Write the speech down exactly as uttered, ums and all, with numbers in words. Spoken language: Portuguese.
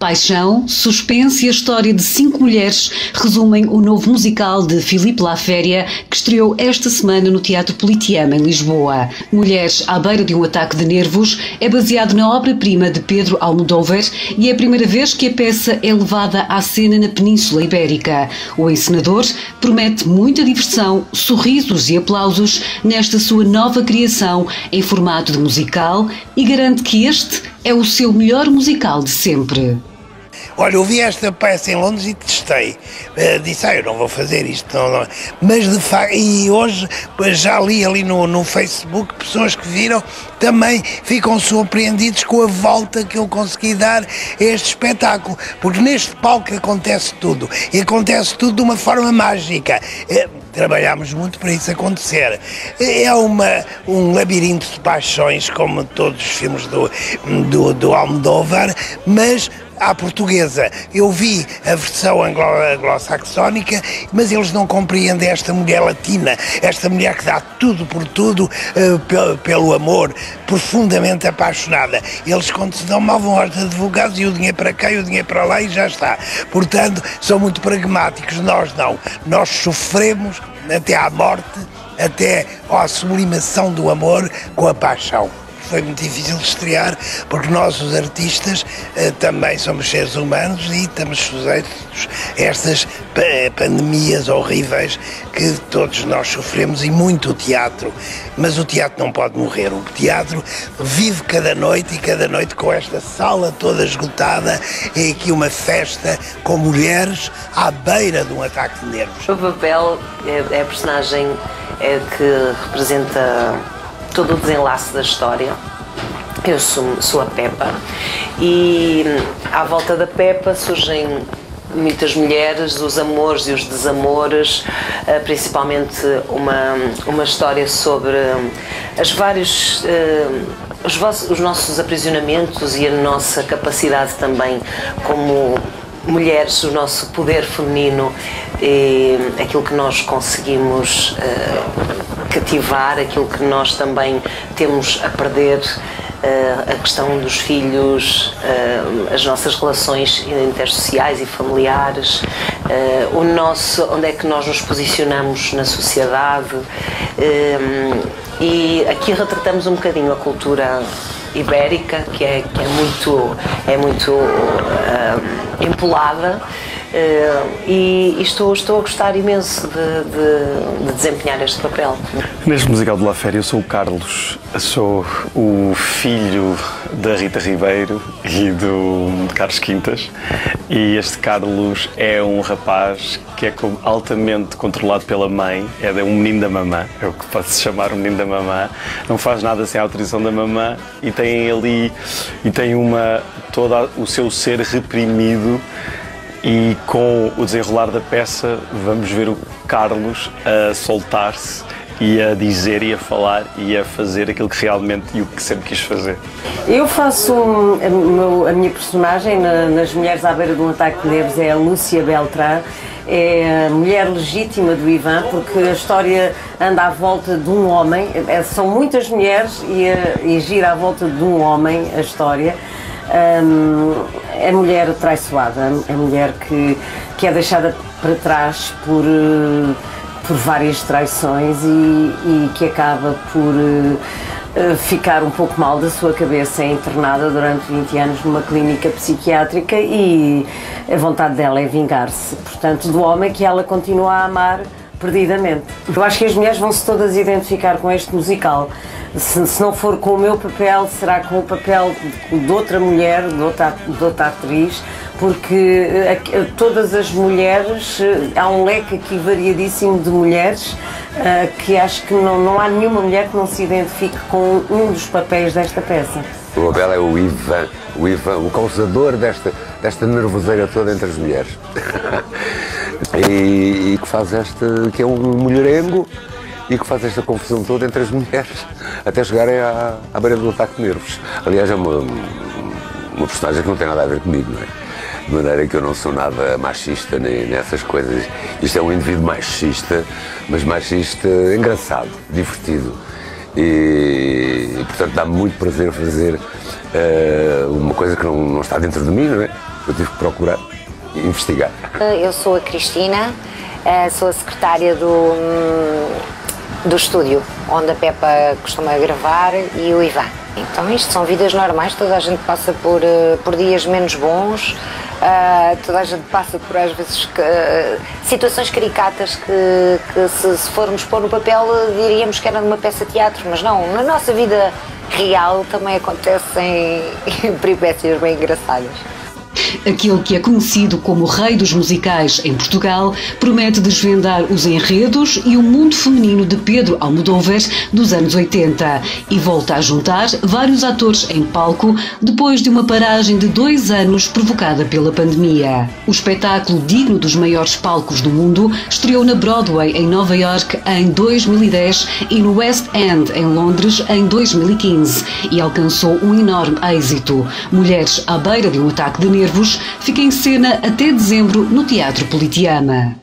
Paixão, suspense e a história de cinco mulheres resumem o novo musical de Filipe Laféria, que estreou esta semana no Teatro Politeama, em Lisboa. Mulheres à beira de um ataque de nervos é baseado na obra-prima de Pedro Almodóvar e é a primeira vez que a peça é levada à cena na Península Ibérica. O encenador promete muita diversão, sorrisos e aplausos nesta sua nova criação em formato de musical e garante que este é o seu melhor musical de sempre. Olha, eu vi esta peça em Londres e testei. Uh, disse, ah, eu não vou fazer isto. Não, não. Mas de facto, e hoje já li ali no, no Facebook pessoas que viram, também ficam surpreendidos com a volta que eu consegui dar a este espetáculo. Porque neste palco acontece tudo. E acontece tudo de uma forma mágica. Uh, Trabalhámos muito para isso acontecer. É uma, um labirinto de paixões, como todos os filmes do, do, do Almodóvar, mas à portuguesa. Eu vi a versão anglo-saxónica, mas eles não compreendem esta mulher latina, esta mulher que dá tudo por tudo uh, pelo, pelo amor, profundamente apaixonada. Eles, quando se dão mal, vão aos advogados e o dinheiro para cá e o dinheiro para lá e já está. Portanto, são muito pragmáticos. Nós não. Nós sofremos até à morte, até à sublimação do amor com a paixão. Foi muito difícil de estrear, porque nós, os artistas, também somos seres humanos e estamos sujeitos a estas pandemias horríveis que todos nós sofremos, e muito o teatro. Mas o teatro não pode morrer. O teatro vive cada noite, e cada noite, com esta sala toda esgotada, é aqui uma festa com mulheres à beira de um ataque de nervos. O papel é, é a personagem é, que representa todo o desenlace da história. Eu sou, sou a Pepa e à volta da Pepa surgem muitas mulheres, os amores e os desamores, principalmente uma, uma história sobre as vários, os, vossos, os nossos aprisionamentos e a nossa capacidade também como mulheres, o nosso poder feminino, e aquilo que nós conseguimos uh, cativar, aquilo que nós também temos a perder, uh, a questão dos filhos, uh, as nossas relações intersociais e familiares, uh, o nosso, onde é que nós nos posicionamos na sociedade, uh, e aqui retratamos um bocadinho a cultura ibérica, que é, que é muito, é muito uh, empolada, uh, e, e estou, estou a gostar imenso de, de, de desempenhar este papel. Neste musical de Laféria eu sou o Carlos, sou o filho da Rita Ribeiro e do Carlos Quintas, e este Carlos é um rapaz que é altamente controlado pela mãe, é um menino da mamã, é o que pode-se chamar um menino da mamã, não faz nada sem a autorização da mamã e tem ali, e tem uma, todo o seu ser reprimido, e com o desenrolar da peça vamos ver o Carlos a soltar-se e a dizer e a falar e a fazer aquilo que realmente e o que sempre quis fazer. Eu faço um, a, a minha personagem na, nas Mulheres à Beira de um Ataque de Nervos é a Lúcia Beltrán, é a mulher legítima do Ivan, porque a história anda à volta de um homem, é, são muitas mulheres e, e gira à volta de um homem a história. Um, é a mulher traiçoada, é a mulher que, que é deixada para trás por, por várias traições e, e que acaba por uh, ficar um pouco mal da sua cabeça, é internada durante vinte anos numa clínica psiquiátrica e a vontade dela é vingar-se, portanto, do homem que ela continua a amar perdidamente. Eu acho que as mulheres vão-se todas identificar com este musical. Se, se não for com o meu papel, será com o papel de, de outra mulher, de outra, de outra atriz, porque a, a, todas as mulheres, há um leque aqui variadíssimo de mulheres, a, que acho que não, não há nenhuma mulher que não se identifique com um dos papéis desta peça. O papel é o Ivan, o Ivan, o causador desta, desta nervoseira toda entre as mulheres. e, e que faz esta, que é um mulherengo, e que faz esta confusão toda entre as mulheres, até chegarem à, à beira do ataque de nervos. Aliás, é uma, uma personagem que não tem nada a ver comigo, não é? De maneira que eu não sou nada machista nem nessas coisas. Isto é um indivíduo machista, mas machista engraçado, divertido. E, e portanto, dá-me muito prazer fazer uh, uma coisa que não, não está dentro de mim, não é? Eu tive que procurar e investigar. Eu sou a Cristina, sou a secretária do, do estúdio onde a Pepa costuma gravar e o Ivan. Então isto são vidas normais, toda a gente passa por, por dias menos bons, uh, toda a gente passa por às vezes uh, situações caricatas que, que se, se formos pôr no papel diríamos que era numa peça de teatro, mas não, na nossa vida real também acontecem peripécias bem engraçadas. Aquele que é conhecido como o rei dos musicais em Portugal promete desvendar os enredos e o mundo feminino de Pedro Almodóvar dos anos oitenta e volta a juntar vários atores em palco depois de uma paragem de dois anos provocada pela pandemia. O espetáculo, digno dos maiores palcos do mundo, estreou na Broadway em Nova York em dois mil e dez e no West End em Londres em dois mil e quinze e alcançou um enorme êxito. Mulheres à beira de um ataque de nervos fica em cena até dezembro no Teatro Politeama.